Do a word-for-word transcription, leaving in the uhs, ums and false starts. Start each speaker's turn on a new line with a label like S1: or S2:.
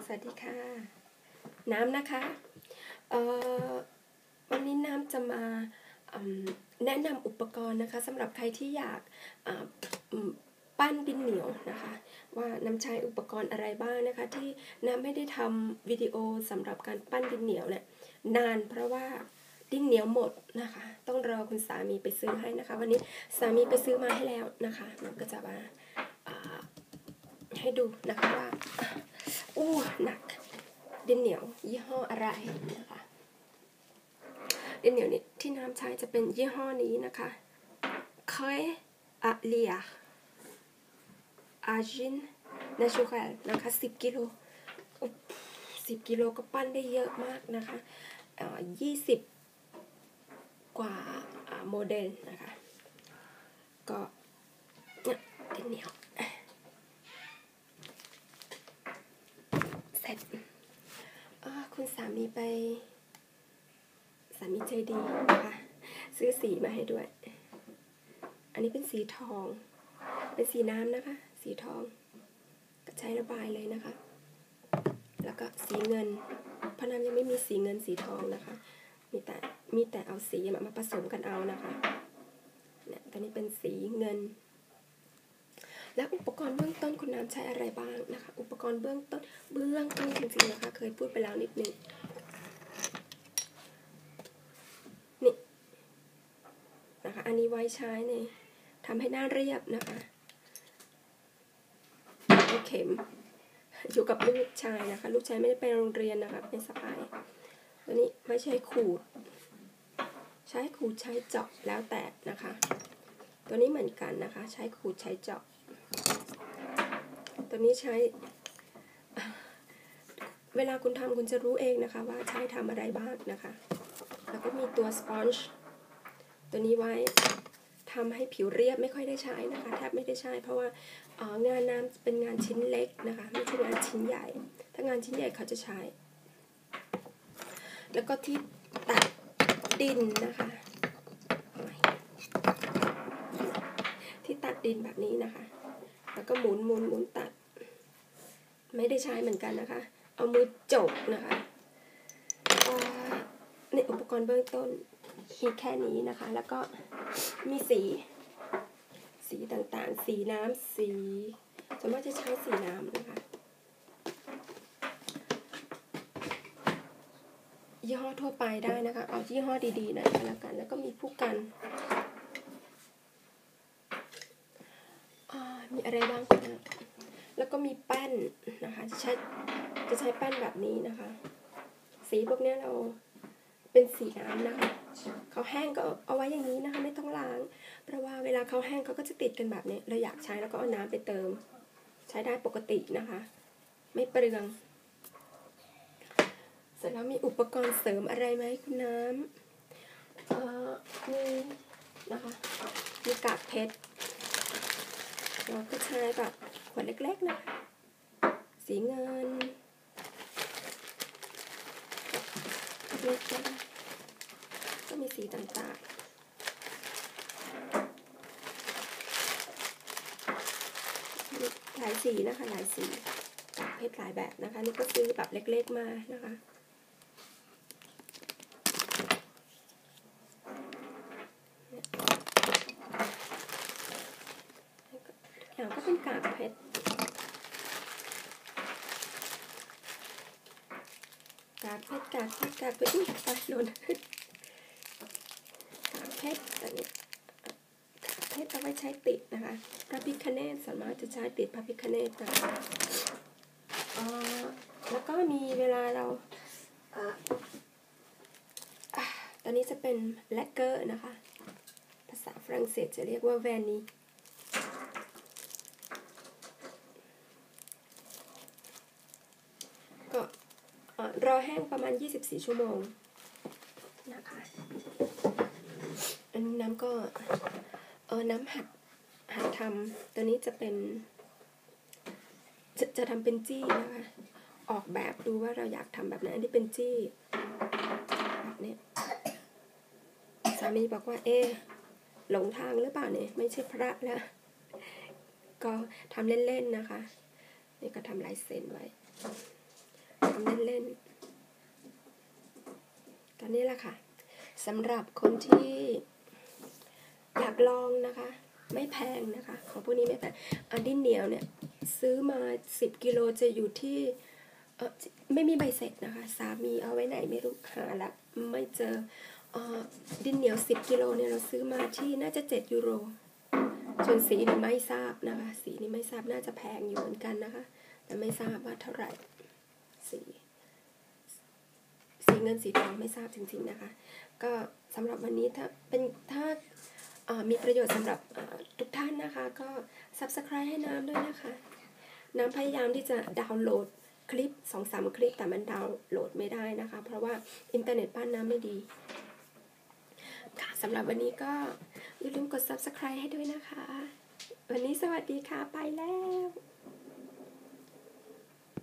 S1: สวัสดีค่ะน้ำนะคะเอ่อวันนี้น้ำจะมาแนะนำอุปกรณ์นะคะสำหรับใครที่อยากปั้นดินเหนียวนะคะว่าน้ำใช้อุปกรณ์อะไรบ้างนะคะที่น้ำไม่ได้ทำวิดีโอสำหรับการปั้นดินเหนียวเนี่ยนานเพราะว่าดินเหนียวหมดนะคะต้องรอคุณสามีไปซื้อให้นะคะวันนี้สามีไปซื้อมาให้แล้วนะคะมันก็จะมาให้ดูนะคะว่าอู้หนักดินเหนียวยี่ห้ออะไรนะคะดินเหนียวนี่ที่น้ำใช้จะเป็นยี่ห้อนี้นะคะเคยอะเลียอาจินนาชูคัลนะคะสิบกิโลสิบกิโลก็ปั้นได้เยอะมากนะคะยี่สิบกว่าโมเดลนะคะก็เนี่ยดินเหนียวเสร็จคุณสามีไปสามีใจดีนะคะซื้อสีมาให้ด้วยอันนี้เป็นสีทองเป็นสีน้ำนะคะสีทองก็ใช้ระบายเลยนะคะแล้วก็สีเงินเพราะน้ำยังไม่มีสีเงินสีทองนะคะมีแต่มีแต่เอาสีมาผสมกันเอานะคะเนี่ยตอนนี้เป็นสีเงินแล้วอุปกรณ์เบื้องต้นคุณน้ำใช้อะไรบ้างนะคะอุปกรณ์เบื้องต้นเบื้องต้นจริงๆนะคะเคยพูดไปแล้วนิดนึงนี่นะคะอันนี้ไว้ใช้ในทำให้หน้าเรียบนะคะเข็มอยู่กับลูกชายนะคะลูกชายไม่ได้ไปโรงเรียนนะคะเป็นสะพายตัวนี้ไม่ใช่ขูดใช้ขูดใช้เจาะแล้วแต่นะคะตัวนี้เหมือนกันนะคะใช้ขูดใช้เจาะตัวนี้ใช้เวลาคุณทำคุณจะรู้เองนะคะว่าใช้ทำอะไรบ้างนะคะแล้วก็มีตัวสปอนจ์ตัวนี้ไว้ทำให้ผิวเรียบไม่ค่อยได้ใช้นะคะแทบไม่ได้ใช้เพราะว่างานน้ำเป็นงานชิ้นเล็กนะคะไม่ใช่งานชิ้นใหญ่ถ้างานชิ้นใหญ่เขาจะใช้แล้วก็ที่ตัดดินนะคะที่ตัดดินแบบนี้นะคะแล้วก็หมุนหมุนหมุนตัดไม่ได้ใช้เหมือนกันนะคะเอามือจกนะคะในอุปกรณ์เบื้องต้นมีแค่นี้นะคะแล้วก็มีสีสีต่างๆสีน้ำสีส่วนมากจะใช้สีน้ำนะคะยี่ห้อทั่วไปได้นะคะเอายี่ห้อดีๆหน่อยก็แล้วกันแล้วก็มีผู้กันมีอะไรบ้างนะแล้วก็มีแป้นนะคะจะใช้จะใช้แป้นแบบนี้นะคะสีพวกนี้เราเป็นสีน้ำนะคะเขาแห้งก็เอาไว้อย่างนี้นะคะไม่ต้องล้างเพราะว่าเวลาเขาแห้งเขาก็จะติดกันแบบนี้เราอยากใช้แล้วก็เอาน้ำไปเติมใช้ได้ปกตินะคะไม่เปลืองเสร็จแล้วมีอุปกรณ์เสริมอะไรไหมคุณน้ำเอ่อมีนะคะมีกากเพชรเราก็ใช้แบบขวดเล็กๆนะคะสีเงินนี่ก็มีสีต่างๆหลายสีนะคะหลายสีกากเพชรหลายแบบนะคะนี่ก็ซื้อแบบเล็กๆมานะคะอย่างก็เป็นกากเพชรกากเพชรกากเพชรกากเพชรอุ้ยตายหล่นกากเพชรอันนี้กากเพชรเอาไว้ใช้ติดนะคะพระพิฆเนศสามารถจะใช้ติดพระพิฆเนศนะคะอ๋อแล้วก็มีเวลาเราตอนนี้จะเป็นแลกเกอร์นะคะภาษาฝรั่งเศสจะเรียกว่าแวนีก็รอแห้งประมาณยี่สิบสี่ชั่วโมงนะคะอันนี้น้ำก็เออน้ำหัดหัดทำตัวนี้จะเป็นจะจะทำเป็นจี้นะคะออกแบบดูว่าเราอยากทำแบบไหนอันนี้เป็นจี้แบบนี้สามีบอกว่าเอ๊ะหลงทางหรือเปล่าเนี่ยไม่ใช่พระแล้วก็ทำเล่นๆนะคะนี่ก็ทำลายเส้นไว้ทำเล่นๆตอนนี้แหละค่ะสำหรับคนที่อยากลองนะคะไม่แพงนะคะของพวกนี้ไม่แพงอันดินเหนียวเนี่ยซื้อมาสิบกิโลจะอยู่ที่เออไม่มีใบเสร็จนะคะสามีเอาไว้ไหนไม่รู้หาละไม่เจอเออดินเหนียวสิบกิโลเนี่ยเราซื้อมาที่น่าจะเจ็ดยูโรส่วนสีนี่ไม่ทราบนะคะสีนี่ไม่ทราบน่าจะแพงอยู่เหมือนกันนะคะแต่ไม่ทราบว่าเท่าไหร่สีสีเงินสีทองไม่ทราบจริงๆนะคะก็สำหรับวันนี้ถ้าเป็นถ้ามีประโยชน์สำหรับทุกท่านนะคะก็ ซับสไครบ์ ให้น้ำด้วยนะคะน้ำพยายามที่จะดาวน์โหลดคลิป สองสาม คลิปแต่มันดาวน์โหลดไม่ได้นะคะเพราะว่าอินเทอร์เน็ตบ้านน้ำไม่ดีค่ะสำหรับวันนี้ก็อย่าลืมกด ซับสไครบ์ ให้ด้วยนะคะวันนี้สวัสดีค่ะไปแล้ว